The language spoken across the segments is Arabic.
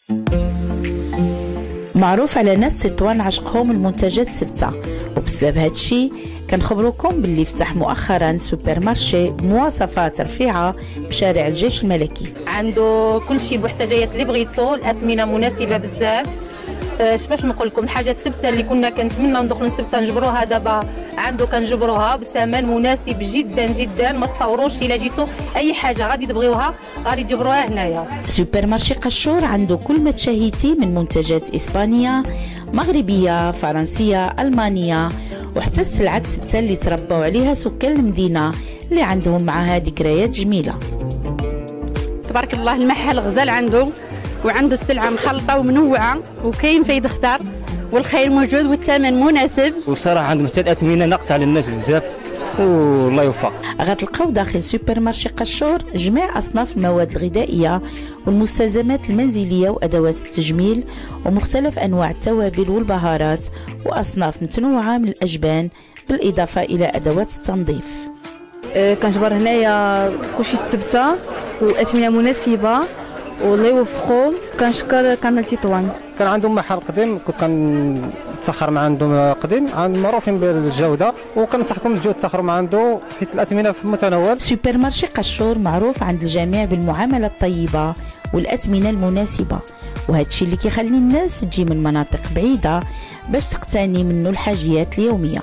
معروف على ناس تطوان عشقهم المنتجات الثابته، وبسبب هذا الشيء كنخبروكم باللي فتح مؤخرا سوبر مارشي بمواصفات رفيعه بشارع الجيش الملكي. عنده كل شيء محتاجات اللي بغيتو، الاثمنه مناسبه بزاف. باش نقول لكم الحاجات الثابته اللي كنا كنتمناو ندخلوا الثابته نجبروها، دابا عنده كنجبروها بثمن مناسب جدا جدا. ما تصوروش الا جيتوا اي حاجه غادي تبغيوها غادي تجبروها هنايا. سوبر مارشي قشور عنده كل ما تشهيتي من منتجات اسبانيه، مغربيه، فرنسيه، المانيه، وحتى السلعات الثابته اللي تربوا عليها سكان المدينه اللي عندهم معها ذكريات جميله. تبارك الله المحل غزال عنده، وعنده السلعه مخلطه ومنوعه وكاين فايد اختار، والخير موجود والثمن مناسب. وصراحه عندهم حتى الاثمنه ناقصه على الناس بزاف، والله يوفق. غتلقاو داخل سوبر مارشي قشور جميع اصناف المواد الغذائيه والمستلزمات المنزليه وادوات التجميل ومختلف انواع التوابل والبهارات واصناف متنوعه من الاجبان، بالاضافه الى ادوات التنظيف. كنجبر هنايا كلشي تثبته واثمنه مناسبه، والله يوفقهم. كنشكر كامل تطوان. كان عندهم محل قديم كنت كنتسخر مع عندهم قديم، معروفين بالجوده، وكنصحكم تجيو تسخروا مع عنده حيت الاثمنه في المتناول. سوبر مارشي قشور معروف عند الجميع بالمعامله الطيبه والاثمنه المناسبه، وهذا الشيء اللي كيخلي الناس تجي من مناطق بعيده باش تقتني منه الحاجيات اليوميه.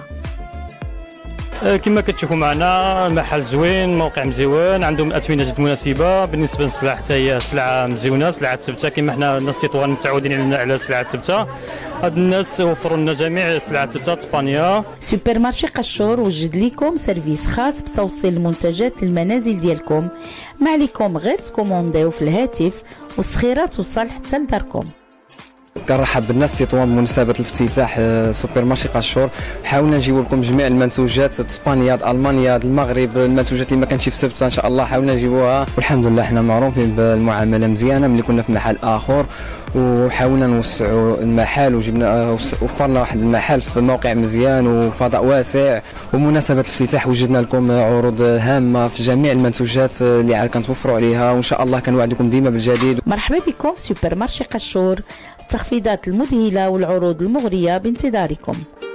كما كتشوفوا معنا المحل زوين، موقع مزيون، عندهم اثمنه جد مناسبه. بالنسبه للسلع حتى هي سلعه مزيونه، سلعه ثابته كما حنا الناس تطوان متعودين على السلعه ثابته. هاد الناس وفروا لنا جميع السلعات ثابته اسبانيا. سوبر مارشي قشور وجد لكم سيرفيس خاص بتوصيل المنتجات للمنازل ديالكم، ما عليكم غير تكومونديو في الهاتف والسخيره توصل حتى لداركم. كنرحب بالناس تطوان بمناسبه الافتتاح سوبر مارشي قشور. حاولنا نجيبوا لكم جميع المنتوجات اسبانيا، المانيا، المغرب، المنتوجات اللي ما كانتش في السبت ان شاء الله حاولنا نجيبوها، والحمد لله حنا معروفين بالمعامله مزيانه. ملي كنا في محل اخر وحاولنا نوسعوا المحل وجبنا وفرنا واحد المحل في موقع مزيان وفضاء واسع، ومناسبه الافتتاح وجدنا لكم عروض هامه في جميع المنتوجات اللي عاد كنتوفروا عليها، وان شاء الله كنوعدكم ديما بالجديد. مرحبا بكم في سوبر مارشي قشور، التخفيضات المذهله والعروض المغريه بانتظاركم.